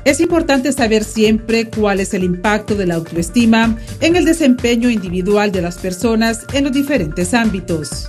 Es importante saber siempre cuál es el impacto de la autoestima en el desempeño individual de las personas en los diferentes ámbitos.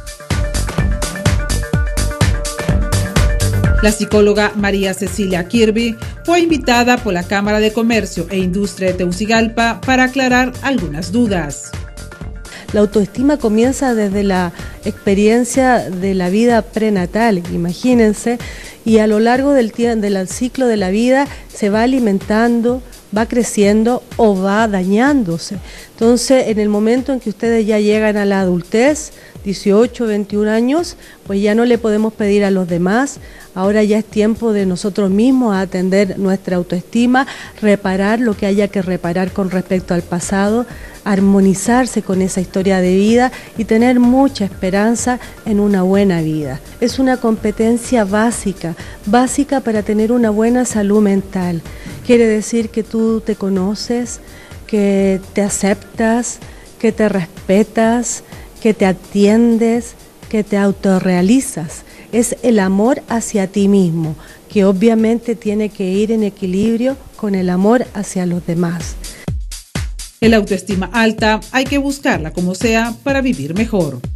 La psicóloga María Cecilia Kirby fue invitada por la Cámara de Comercio e Industria de Tegucigalpa para aclarar algunas dudas. La autoestima comienza desde la experiencia de la vida prenatal, imagínense, y a lo largo del ciclo de la vida se va alimentando, va creciendo o va dañándose. Entonces, en el momento en que ustedes ya llegan a la adultez, 18, 21 años, pues ya no le podemos pedir a los demás, ahora ya es tiempo de nosotros mismos atender nuestra autoestima, reparar lo que haya que reparar con respecto al pasado, armonizarse con esa historia de vida y tener mucha esperanza en una buena vida. Es una competencia básica para tener una buena salud mental. Quiere decir que tú te conoces, que te aceptas, que te respetas, que te atiendes, que te autorrealizas. Es el amor hacia ti mismo, que obviamente tiene que ir en equilibrio con el amor hacia los demás. El autoestima alta hay que buscarla como sea para vivir mejor.